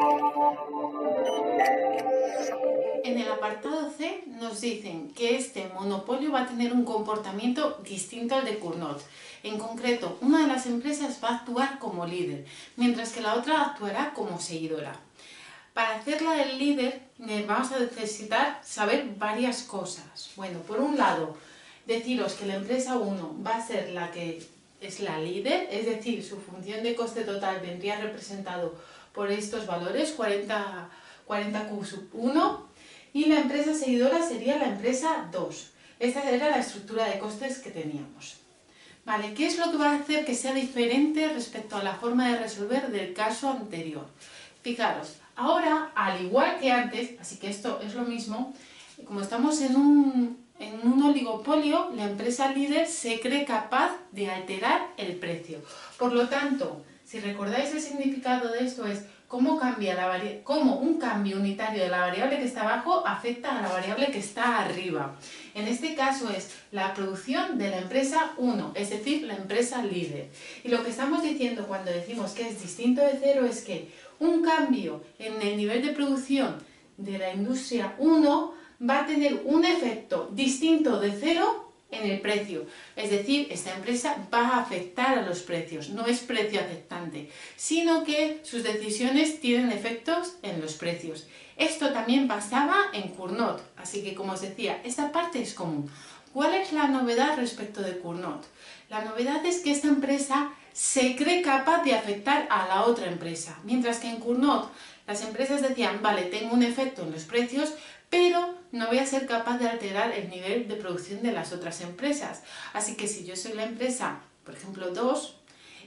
En el apartado C nos dicen que este monopolio va a tener un comportamiento distinto al de Cournot. En concreto, una de las empresas va a actuar como líder, mientras que la otra actuará como seguidora. Para hacerla del líder vamos a necesitar saber varias cosas. Bueno, por un lado, deciros que la empresa 1 va a ser la que es la líder, es decir, su función de coste total vendría representado por estos valores, 40 Q sub 1, y la empresa seguidora sería la empresa 2. Esta era la estructura de costes que teníamos. Vale, ¿qué es lo que va a hacer que sea diferente respecto a la forma de resolver del caso anterior? Fijaros, ahora, al igual que antes, así que esto es lo mismo, como estamos en un oligopolio, la empresa líder se cree capaz de alterar el precio. Por lo tanto, si recordáis el significado de esto es cómo un cambio unitario de la variable que está abajo afecta a la variable que está arriba. En este caso es la producción de la empresa 1, es decir, la empresa líder. Y lo que estamos diciendo cuando decimos que es distinto de cero es que un cambio en el nivel de producción de la industria 1 va a tener un efecto distinto de cero en el precio. Es decir, esta empresa va a afectar a los precios, no es precio afectante, sino que sus decisiones tienen efectos en los precios. Esto también pasaba en Cournot, así que como os decía, esta parte es común. ¿Cuál es la novedad respecto de Cournot? La novedad es que esta empresa se cree capaz de afectar a la otra empresa, mientras que en Cournot las empresas decían, vale, tengo un efecto en los precios, pero no voy a ser capaz de alterar el nivel de producción de las otras empresas. Así que si yo soy la empresa, por ejemplo, 2,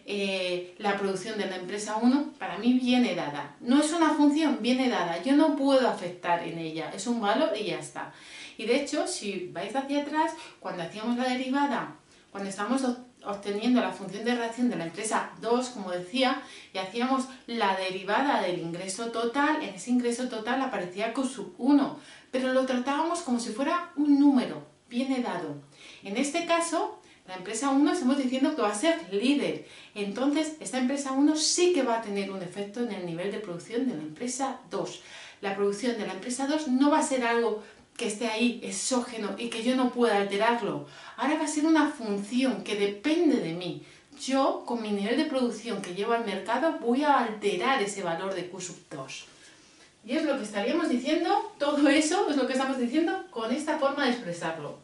la producción de la empresa 1 para mí viene dada. No es una función, viene dada. Yo no puedo afectar en ella, es un valor y ya está. Y de hecho, si vais hacia atrás, cuando hacíamos la derivada, cuando estamos obteniendo la función de reacción de la empresa 2, como decía, y hacíamos la derivada del ingreso total, en ese ingreso total aparecía Q sub 1, pero lo tratábamos como si fuera un número, viene dado. En este caso, la empresa 1 estamos diciendo que va a ser líder, entonces esta empresa 1 sí que va a tener un efecto en el nivel de producción de la empresa 2. La producción de la empresa 2 no va a ser algo que esté ahí exógeno y que yo no pueda alterarlo. Ahora va a ser una función que depende de mí. Yo, con mi nivel de producción que llevo al mercado, voy a alterar ese valor de Q sub 2. Y es lo que estaríamos diciendo, todo eso es lo que estamos diciendo con esta forma de expresarlo.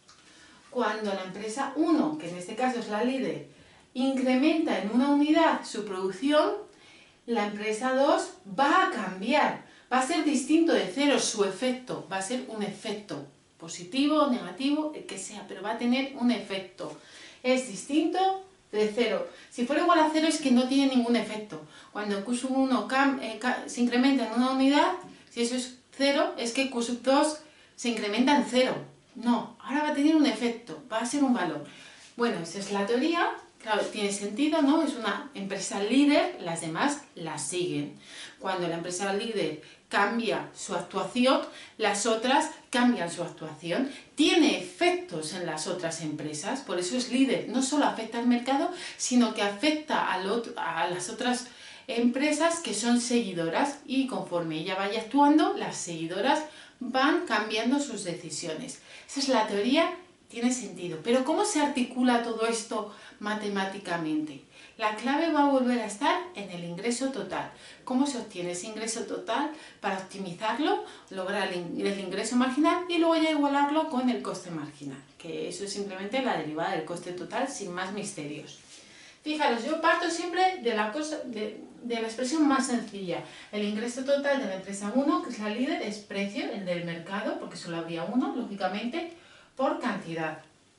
Cuando la empresa 1, que en este caso es la líder, incrementa en una unidad su producción, la empresa 2 va a cambiar. Va a ser distinto de cero su efecto, va a ser un efecto positivo, negativo, el que sea, pero va a tener un efecto. Es distinto de cero. Si fuera igual a cero es que no tiene ningún efecto. Cuando Q sub 1 se incrementa en una unidad, si eso es cero, es que Q sub 2 se incrementa en cero. No, ahora va a tener un efecto, va a ser un valor. Bueno, esa es la teoría. Claro, tiene sentido, ¿no? Es una empresa líder, las demás la siguen. Cuando la empresa líder cambia su actuación, las otras cambian su actuación. Tiene efectos en las otras empresas, por eso es líder. No solo afecta al mercado, sino que afecta a las otras empresas que son seguidoras y conforme ella vaya actuando, las seguidoras van cambiando sus decisiones. Esa es la teoría. Tiene sentido. Pero ¿cómo se articula todo esto matemáticamente? La clave va a volver a estar en el ingreso total. ¿Cómo se obtiene ese ingreso total? Para optimizarlo, lograr el ingreso marginal y luego ya igualarlo con el coste marginal, que eso es simplemente la derivada del coste total sin más misterios. Fijaros, yo parto siempre de la expresión más sencilla. El ingreso total de la empresa 1, que es la líder, es precio, el del mercado, porque solo habría uno, lógicamente, por cantidad.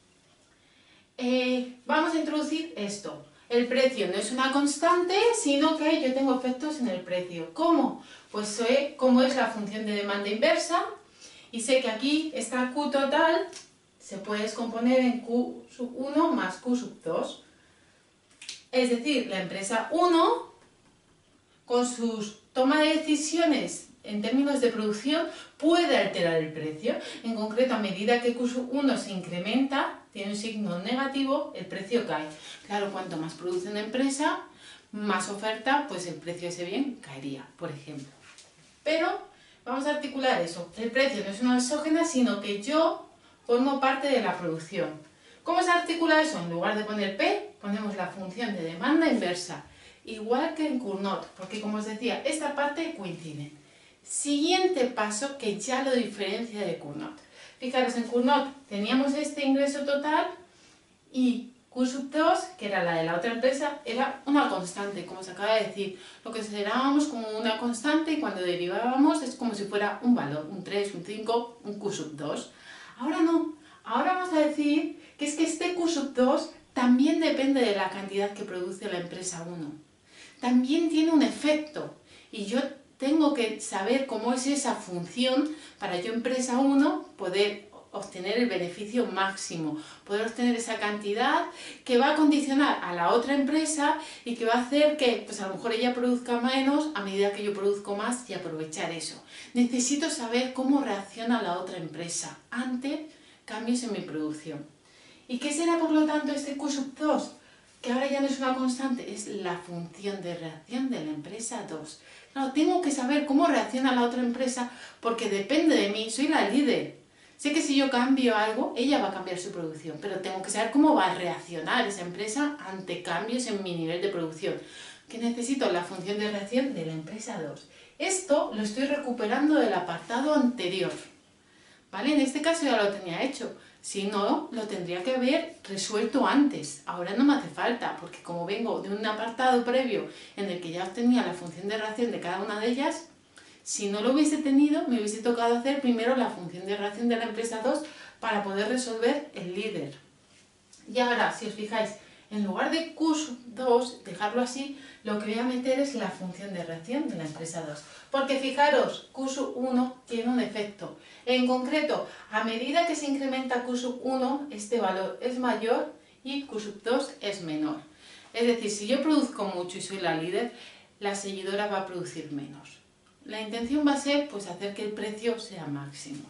Vamos a introducir esto. El precio no es una constante, sino que yo tengo efectos en el precio. ¿Cómo? Pues sé cómo es la función de demanda inversa y sé que aquí esta Q total se puede descomponer en Q sub 1 más Q sub 2. Es decir, la empresa 1, con sus toma de decisiones en términos de producción, puede alterar el precio. En concreto, a medida que Q sub 1 se incrementa, tiene un signo negativo, el precio cae. Claro, cuanto más produce una empresa, más oferta, pues el precio de ese bien caería, por ejemplo. Pero vamos a articular eso. El precio no es una exógena, sino que yo formo parte de la producción. ¿Cómo se articula eso? En lugar de poner P, ponemos la función de demanda inversa, igual que en Cournot, porque como os decía, esta parte coincide. Siguiente paso que ya lo diferencia de Cournot. Fijaros, en Cournot teníamos este ingreso total y Q2, que era la de la otra empresa, era una constante, como se acaba de decir. Lo que considerábamos como una constante y cuando derivábamos es como si fuera un valor, un 3, un 5, un Q2. Ahora no, ahora vamos a decir que es que este Q2 también depende de la cantidad que produce la empresa 1. También tiene un efecto y yo tengo que saber cómo es esa función para yo, empresa 1, poder obtener el beneficio máximo, poder obtener esa cantidad que va a condicionar a la otra empresa y que va a hacer que pues a lo mejor ella produzca menos a medida que yo produzco más y aprovechar eso. Necesito saber cómo reacciona la otra empresa ante cambios en mi producción. ¿Y qué será por lo tanto este Q2? Que ahora ya no es una constante, es la función de reacción de la empresa 2. Claro, tengo que saber cómo reacciona la otra empresa porque depende de mí, soy la líder. Sé que si yo cambio algo, ella va a cambiar su producción, pero tengo que saber cómo va a reaccionar esa empresa ante cambios en mi nivel de producción. Que necesito la función de reacción de la empresa 2. Esto lo estoy recuperando del apartado anterior. ¿Vale? En este caso ya lo tenía hecho. Si no, lo tendría que haber resuelto antes. Ahora no me hace falta, porque como vengo de un apartado previo en el que ya obtenía la función de reacción de cada una de ellas, si no lo hubiese tenido, me hubiese tocado hacer primero la función de reacción de la empresa 2 para poder resolver el líder. Y ahora, si os fijáis, en lugar de Q2, dejarlo así, lo que voy a meter es la función de reacción de la empresa 2. Porque fijaros, Q1 tiene un efecto. En concreto, a medida que se incrementa Q1, este valor es mayor y Q2 es menor. Es decir, si yo produzco mucho y soy la líder, la seguidora va a producir menos. La intención va a ser pues, hacer que el precio sea máximo.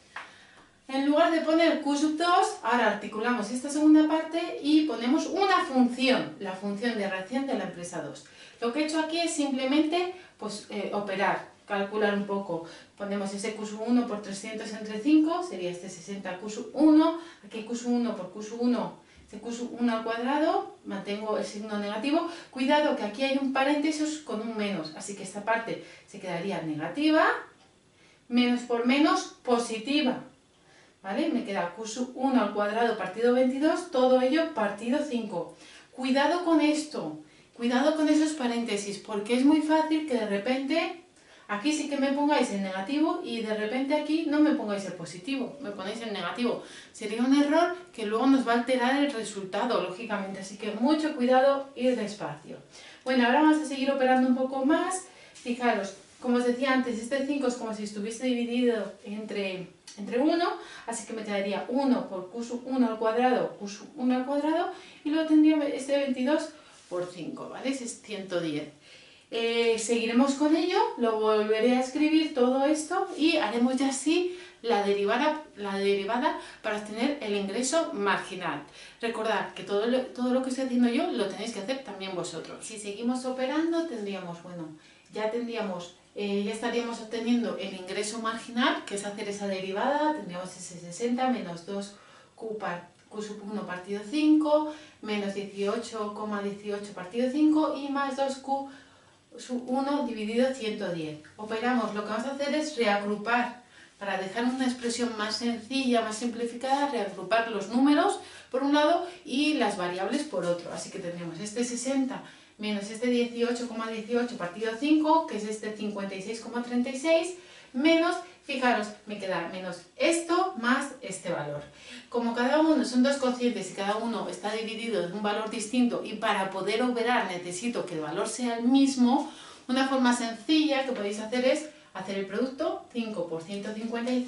En lugar de poner Q2, ahora articulamos esta segunda parte y ponemos una función, la función de reacción de la empresa 2. Lo que he hecho aquí es simplemente pues, operar, calcular un poco. Ponemos ese Q1 por 300 entre 5, sería este 60 Q1, aquí Q1 por Q1, este Q1 al cuadrado, mantengo el signo negativo. Cuidado que aquí hay un paréntesis con un menos, así que esta parte se quedaría negativa, menos por menos positiva. ¿Vale? Me queda Q1 al cuadrado partido 22, todo ello partido 5. Cuidado con esto, cuidado con esos paréntesis, porque es muy fácil que de repente aquí sí que me pongáis el negativo y de repente aquí no me pongáis el positivo, me ponéis el negativo. Sería un error que luego nos va a alterar el resultado, lógicamente, así que mucho cuidado, ir despacio. Bueno, ahora vamos a seguir operando un poco más. Fijaros, como os decía antes, este 5 es como si estuviese dividido entre 1, así que me quedaría 1 por Q1 al cuadrado, Q1 al cuadrado, y luego tendría este 22 por 5, ¿vale? Ese es 110. Seguiremos con ello, lo volveré a escribir todo esto y haremos ya así la derivada para obtener el ingreso marginal. Recordad que todo lo que estoy haciendo yo lo tenéis que hacer también vosotros. Si seguimos operando tendríamos, bueno, ya estaríamos obteniendo el ingreso marginal, que es hacer esa derivada. Tendríamos ese 60 menos 2Q1 partido 5, menos 18,18 partido 5 y más 2Q1 dividido 110. Operamos, lo que vamos a hacer es reagrupar, para dejar una expresión más sencilla, más simplificada, reagrupar los números por un lado y las variables por otro. Así que tendríamos este 60 menos este 18,18 partido 5, que es este 56,36, menos, fijaros, me queda menos esto más este valor. Como cada uno son dos cocientes y cada uno está dividido en un valor distinto y para poder operar necesito que el valor sea el mismo, una forma sencilla que podéis hacer es hacer el producto 5 por 110,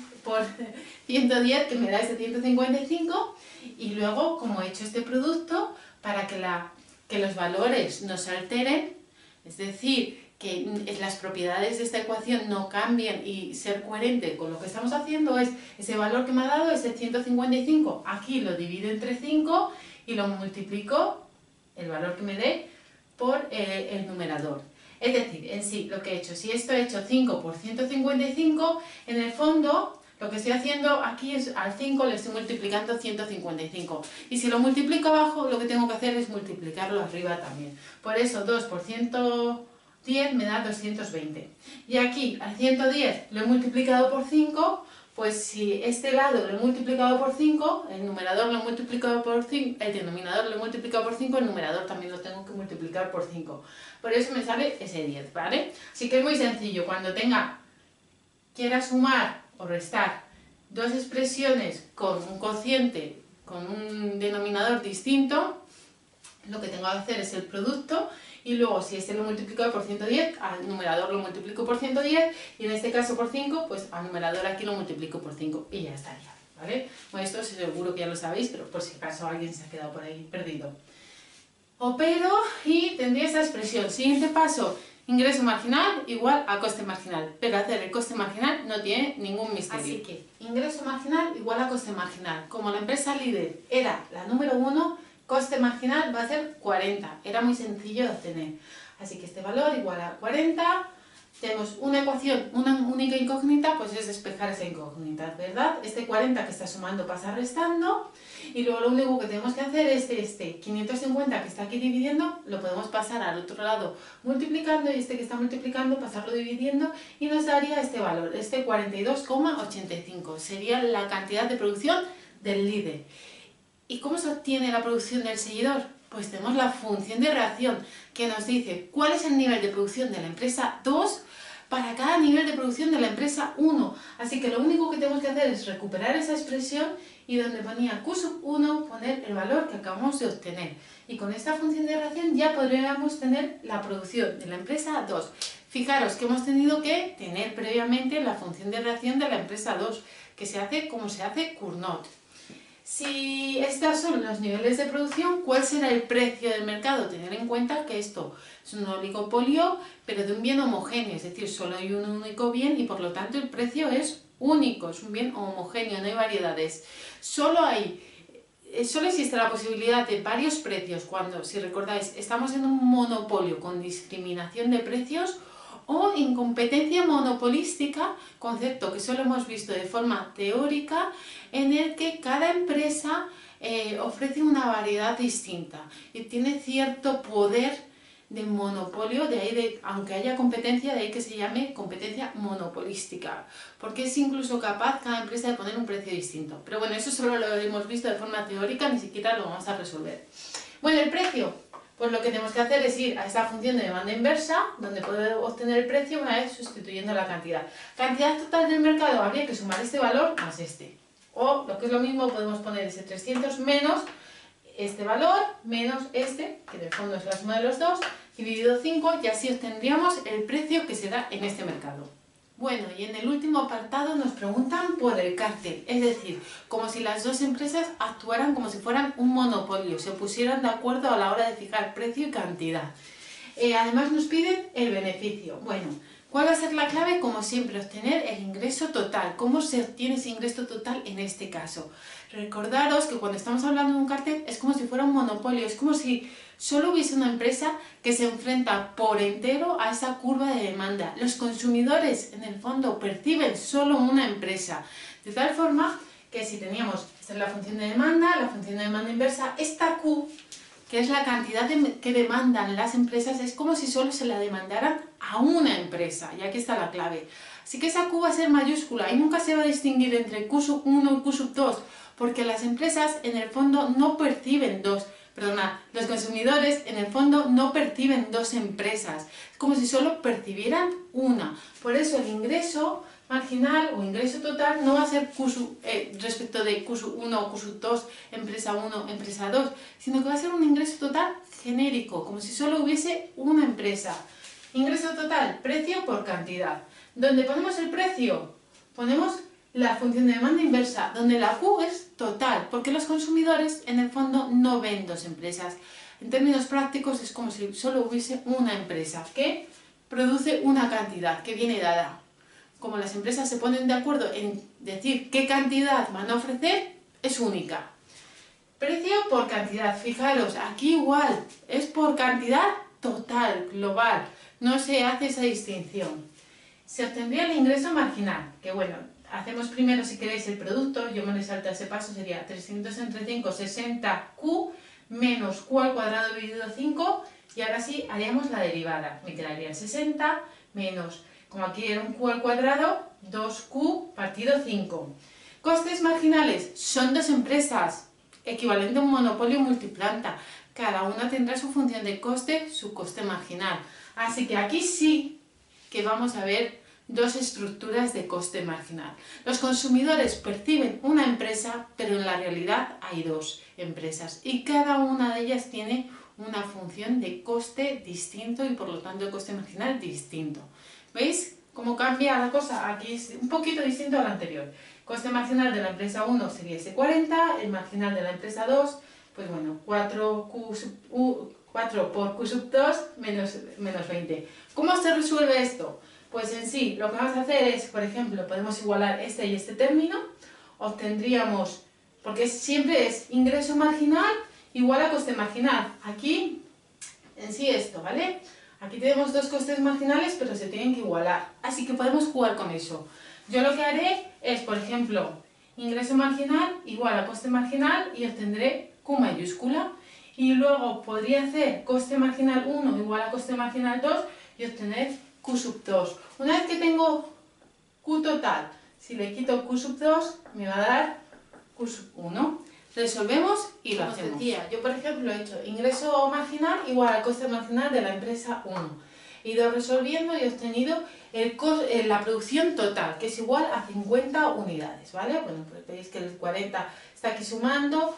que me da este 155, y luego, como he hecho este producto, para que los valores no se alteren, es decir, que las propiedades de esta ecuación no cambien y ser coherente con lo que estamos haciendo, es ese valor que me ha dado, ese 155, aquí lo divido entre 5 y lo multiplico, el valor que me dé, por el numerador. Es decir, en sí, lo que he hecho, si esto he hecho 5 por 155, en el fondo lo que estoy haciendo aquí es al 5 le estoy multiplicando 155. Y si lo multiplico abajo, lo que tengo que hacer es multiplicarlo arriba también. Por eso 2 por 110 me da 220. Y aquí al 110 lo he multiplicado por 5, pues si este lado lo he multiplicado por 5, el numerador lo he multiplicado por 5, el denominador lo he multiplicado por 5, el numerador también lo tengo que multiplicar por 5. Por eso me sale ese 10, ¿vale? Así que es muy sencillo. Cuando quiera sumar o restar dos expresiones con un cociente, con un denominador distinto, lo que tengo que hacer es el producto y luego si este lo multiplico por 110, al numerador lo multiplico por 110 y en este caso por 5, pues al numerador aquí lo multiplico por 5 y ya estaría, ¿vale? Bueno, esto seguro que ya lo sabéis, pero por si acaso alguien se ha quedado por ahí perdido. Opero y tendría esta expresión. Siguiente paso, ingreso marginal igual a coste marginal. Pero hacer el coste marginal no tiene ningún misterio. Así que ingreso marginal igual a coste marginal. Como la empresa líder era la número 1, coste marginal va a ser 40. Era muy sencillo de obtener. Así que este valor igual a 40. Tenemos una ecuación, una única incógnita, pues es despejar esa incógnita, ¿verdad? Este 40 que está sumando pasa restando y luego lo único que tenemos que hacer es este 550 que está aquí dividiendo, lo podemos pasar al otro lado multiplicando y este que está multiplicando pasarlo dividiendo y nos daría este valor, este 42,85. Sería la cantidad de producción del líder. ¿Y cómo se obtiene la producción del seguidor? Pues tenemos la función de reacción que nos dice cuál es el nivel de producción de la empresa 2 para cada nivel de producción de la empresa 1. Así que lo único que tenemos que hacer es recuperar esa expresión y donde ponía Q sub 1 poner el valor que acabamos de obtener. Y con esta función de reacción ya podríamos tener la producción de la empresa 2. Fijaros que hemos tenido que tener previamente la función de reacción de la empresa 2, que se hace como se hace Cournot. Si estos son los niveles de producción, ¿cuál será el precio del mercado? Tener en cuenta que esto es un oligopolio, pero de un bien homogéneo, es decir, solo hay un único bien y por lo tanto el precio es único, es un bien homogéneo, no hay variedades. Solo existe la posibilidad de varios precios cuando, si recordáis, estamos en un monopolio con discriminación de precios o incompetencia monopolística, concepto que solo hemos visto de forma teórica, en el que cada empresa ofrece una variedad distinta y tiene cierto poder de monopolio, de ahí aunque haya competencia, de ahí que se llame competencia monopolística, porque es incluso capaz cada empresa de poner un precio distinto. Pero bueno, eso solo lo hemos visto de forma teórica, ni siquiera lo vamos a resolver. Bueno, el precio. Pues lo que tenemos que hacer es ir a esta función de demanda inversa, donde puedo obtener el precio una vez sustituyendo la cantidad. Cantidad total del mercado, habría que sumar este valor más este. O, lo que es lo mismo, podemos poner ese 300 menos este valor, menos este, que en el fondo es la suma de los dos, dividido 5, y así obtendríamos el precio que se da en este mercado. Bueno, y en el último apartado nos preguntan por el cártel, es decir, como si las dos empresas actuaran como si fueran un monopolio, se pusieran de acuerdo a la hora de fijar precio y cantidad. Además nos piden el beneficio. Bueno, ¿cuál va a ser la clave? Como siempre, obtener el ingreso total. ¿Cómo se obtiene ese ingreso total en este caso? Recordaros que cuando estamos hablando de un cártel es como si fuera un monopolio, es como si solo hubiese una empresa que se enfrenta por entero a esa curva de demanda. Los consumidores, en el fondo, perciben solo una empresa. De tal forma que si teníamos, esta es la función de demanda inversa, esta Q, que es la cantidad que demandan las empresas, es como si solo se la demandaran a una empresa, y aquí está la clave. Así que esa Q va a ser mayúscula y nunca se va a distinguir entre Q sub 1 y Q sub 2, porque las empresas en el fondo no perciben los consumidores en el fondo no perciben dos empresas, es como si solo percibieran una. Por eso el ingreso marginal o ingreso total no va a ser respecto de Q sub 1 o Q sub 2, empresa 1, empresa 2, sino que va a ser un ingreso total genérico, como si solo hubiese una empresa. Ingreso total, precio por cantidad. ¿Dónde ponemos el precio? Ponemos la función de demanda inversa, donde la Q es total, porque los consumidores en el fondo no ven dos empresas. En términos prácticos es como si solo hubiese una empresa que produce una cantidad que viene dada. Como las empresas se ponen de acuerdo en decir qué cantidad van a ofrecer, es única. Precio por cantidad, fijaros, aquí igual, es por cantidad total, global, no se hace esa distinción. Se obtendría el ingreso marginal, que bueno, hacemos primero si queréis el producto, yo me salto a ese paso, sería 300 entre 5, 60q menos q al cuadrado dividido 5, y ahora sí haríamos la derivada, me quedaría 60 menos, como aquí era un q al cuadrado, 2q partido 5. Costes marginales, son dos empresas, equivalente a un monopolio multiplanta, cada una tendrá su función de coste, su coste marginal, así que aquí sí que vamos a ver dos estructuras de coste marginal. Los consumidores perciben una empresa, pero en la realidad hay dos empresas y cada una de ellas tiene una función de coste distinto y por lo tanto el coste marginal distinto. ¿Veis cómo cambia la cosa? Aquí es un poquito distinto al anterior. Coste marginal de la empresa 1 sería ese 40, el marginal de la empresa 2, pues bueno, 4 por q sub 2 menos 20. ¿Cómo se resuelve esto? Pues en sí, lo que vamos a hacer es, por ejemplo, podemos igualar este y este término, obtendríamos, porque siempre es ingreso marginal igual a coste marginal. Aquí, en sí esto, ¿vale? Aquí tenemos dos costes marginales, pero se tienen que igualar, así que podemos jugar con eso. Yo lo que haré es, por ejemplo, ingreso marginal igual a coste marginal y obtendré Q mayúscula. Y luego podría hacer coste marginal 1 igual a coste marginal 2 y obtener Q sub 2. Una vez que tengo Q total, si le quito Q sub 2, me va a dar Q sub 1. Resolvemos y lo hacemos. Yo, por ejemplo, he hecho ingreso marginal igual al coste marginal de la empresa 1. He ido resolviendo y he obtenido la producción total, que es igual a 50 unidades, ¿vale? Bueno, pues veis que el 40 está aquí sumando,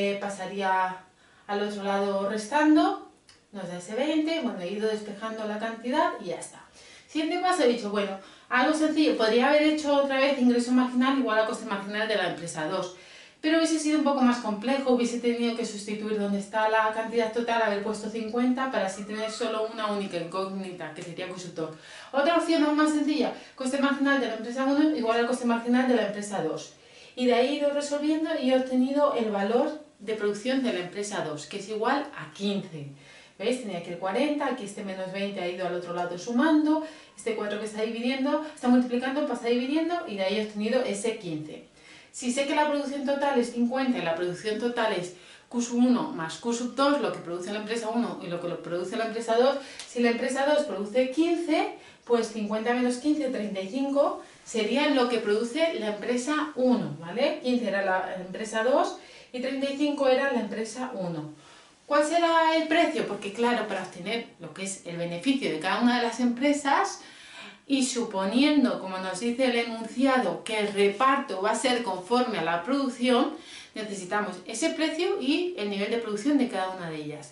pasaría al otro lado restando, nos da ese 20, bueno, he ido despejando la cantidad y ya está. Siguiente paso he dicho, bueno, algo sencillo, podría haber hecho otra vez ingreso marginal igual a coste marginal de la empresa 2, pero hubiese sido un poco más complejo, hubiese tenido que sustituir donde está la cantidad total, haber puesto 50 para así tener solo una única incógnita, que sería Q sub 2. Otra opción aún más sencilla, coste marginal de la empresa 1 igual al coste marginal de la empresa 2. Y de ahí he ido resolviendo y he obtenido el valor de producción de la empresa 2, que es igual a 15. ¿Veis? Tenía aquí el 40, aquí este menos 20 ha ido al otro lado sumando, este 4 que está dividiendo, está multiplicando, pasa dividiendo y de ahí he obtenido ese 15. Si sé que la producción total es 50 y la producción total es Q sub 1 más Q sub 2, lo que produce la empresa 1 y lo que produce la empresa 2, si la empresa 2 produce 15, pues 50 menos 15, 35, sería lo que produce la empresa 1, ¿vale? 15 era la empresa 2 y 35 era la empresa 1. ¿Cuál será el precio? Porque claro, para obtener lo que es el beneficio de cada una de las empresas y suponiendo, como nos dice el enunciado, que el reparto va a ser conforme a la producción, necesitamos ese precio y el nivel de producción de cada una de ellas.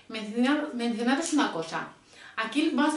Mencionaros una cosa, aquí vamos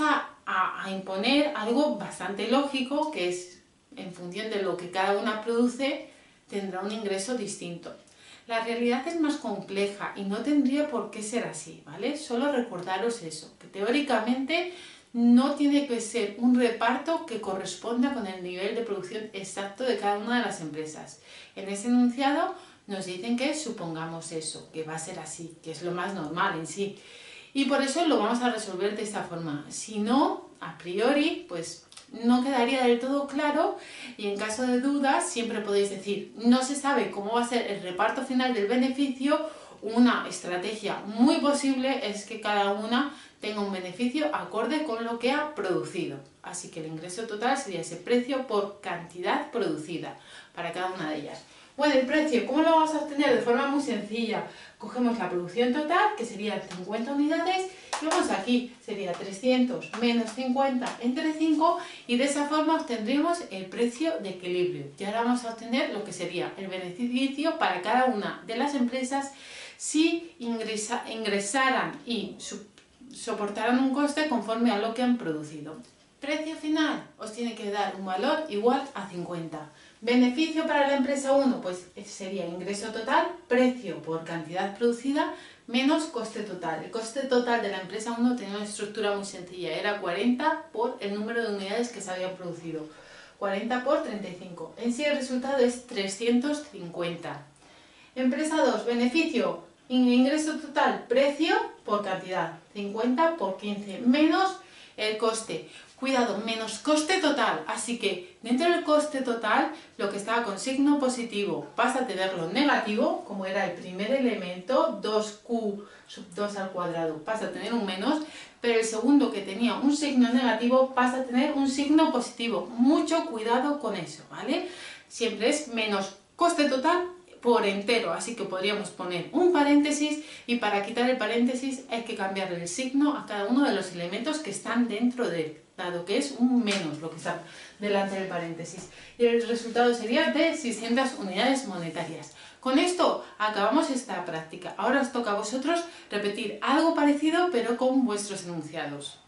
a imponer algo bastante lógico, que es en función de lo que cada una produce, tendrá un ingreso distinto. La realidad es más compleja y no tendría por qué ser así, ¿vale? Solo recordaros eso, que teóricamente no tiene que ser un reparto que corresponda con el nivel de producción exacto de cada una de las empresas. En ese enunciado nos dicen que supongamos eso, que va a ser así, que es lo más normal en sí. Y por eso lo vamos a resolver de esta forma. Si no, a priori, pues no quedaría del todo claro y en caso de dudas siempre podéis decir, no se sabe cómo va a ser el reparto final del beneficio. Una estrategia muy posible es que cada una tenga un beneficio acorde con lo que ha producido. Así que el ingreso total sería ese precio por cantidad producida para cada una de ellas. Bueno, el precio, ¿cómo lo vamos a obtener? De forma muy sencilla. Cogemos la producción total, que serían 50 unidades, y vamos aquí, sería 300 menos 50 entre 5, y de esa forma obtendríamos el precio de equilibrio. Y ahora vamos a obtener lo que sería el beneficio para cada una de las empresas si ingresaran y soportaran un coste conforme a lo que han producido. Precio final, os tiene que dar un valor igual a 50. Beneficio para la empresa 1, pues sería ingreso total, precio por cantidad producida, menos coste total. El coste total de la empresa 1 tenía una estructura muy sencilla, era 40 por el número de unidades que se habían producido. 40 por 35. En sí el resultado es 350. Empresa 2, beneficio, ingreso total, precio por cantidad. 50 por 15, menos el coste. Cuidado, menos coste total. Así que dentro del coste total, lo que estaba con signo positivo vas a tenerlo negativo, como era el primer elemento, 2q sub 2 al cuadrado, vas a tener un menos, pero el segundo que tenía un signo negativo vas a tener un signo positivo. Mucho cuidado con eso, ¿vale? Siempre es menos coste total por entero, así que podríamos poner un paréntesis y para quitar el paréntesis hay que cambiarle el signo a cada uno de los elementos que están dentro de él, dado que es un menos lo que está delante del paréntesis. Y el resultado sería de 600 unidades monetarias. Con esto acabamos esta práctica. Ahora os toca a vosotros repetir algo parecido pero con vuestros enunciados.